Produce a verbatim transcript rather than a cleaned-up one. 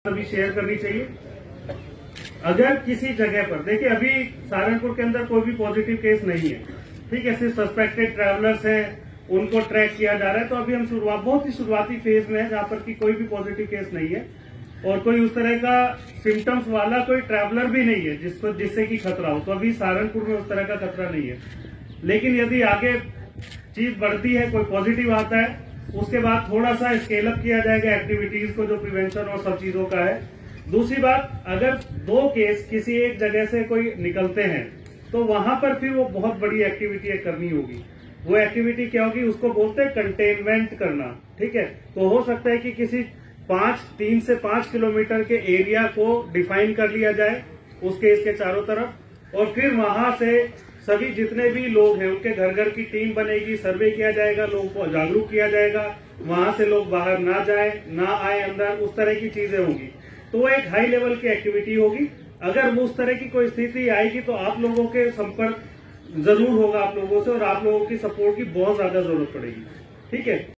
अभी शेयर करनी चाहिए। अगर किसी जगह पर देखिए, अभी सहारनपुर के अंदर कोई भी पॉजिटिव केस नहीं है, ठीक है, सिर्फ सस्पेक्टेड ट्रैवलर्स हैं, उनको ट्रैक किया जा रहा है। तो अभी हम शुरुआत बहुत ही शुरुआती फेज में है, जहां पर कि कोई भी पॉजिटिव केस नहीं है और कोई उस तरह का सिम्टम्स वाला कोई ट्रैवलर भी नहीं है जिसको जिससे कि खतरा हो। तो अभी सहारनपुर में उस तरह का खतरा नहीं है। लेकिन यदि आगे चीज बढ़ती है, कोई पॉजिटिव आता है, उसके बाद थोड़ा सा स्केल अप किया जाएगा एक्टिविटीज को, जो प्रिवेंशन और सब चीजों का है। दूसरी बात, अगर दो केस किसी एक जगह से कोई निकलते हैं तो वहां पर फिर वो बहुत बड़ी एक्टिविटी करनी होगी। वो एक्टिविटी क्या होगी, उसको बोलते हैं कंटेनमेंट करना, ठीक है। तो हो सकता है कि किसी पांच तीन से पांच किलोमीटर के एरिया को डिफाइन कर लिया जाए उसके इसके चारों तरफ, और फिर वहां से सभी जितने भी लोग हैं उनके घर घर की टीम बनेगी, सर्वे किया जाएगा, लोगों को जागरूक किया जाएगा, वहां से लोग बाहर ना जाए ना आए अंदर, उस तरह की चीजें होंगी। तो वो एक हाई लेवल की एक्टिविटी होगी। अगर उस तरह की कोई स्थिति आएगी तो आप लोगों के संपर्क जरूर होगा आप लोगों से, और आप लोगों की सपोर्ट की बहुत ज्यादा जरूरत पड़ेगी, ठीक है।